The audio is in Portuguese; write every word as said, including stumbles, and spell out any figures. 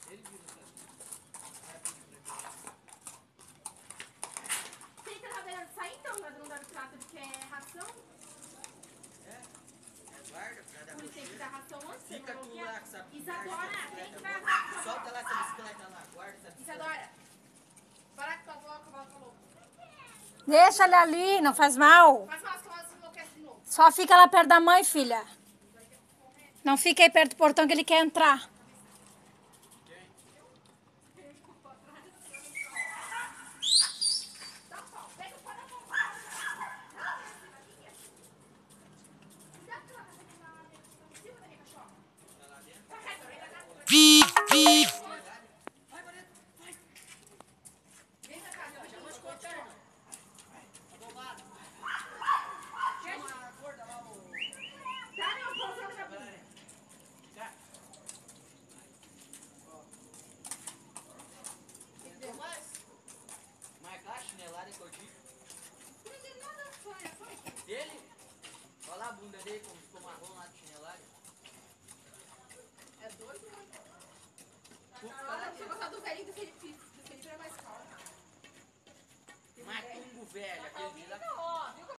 Ele viu isso aqui. Tem que trabalhar de sair então, mas não dá de prato porque é ração. É, é guarda, pra dar Por isso tem que dar ração antes. Fica tu lá com essa Isadora, vem que vai bicicleta. lá. Solta lá essa bicicleta lá, guarda essa bicicleta. Isadora, para que tua avó, que a avó falou. Deixa ele ali, não faz mal. Faz mal, senão ela se enlouquece de novo. Só fica lá perto da mãe, filha. Não fica aí perto do portão que ele quer entrar. Ele? Olha lá a bunda dele como ficou marrom lá de chinelário. É doido, né? Puta, Ah, eu gostar do velhinho do Felipe. Do Felipe era mais calmo. Matungo velho, aquele de lá.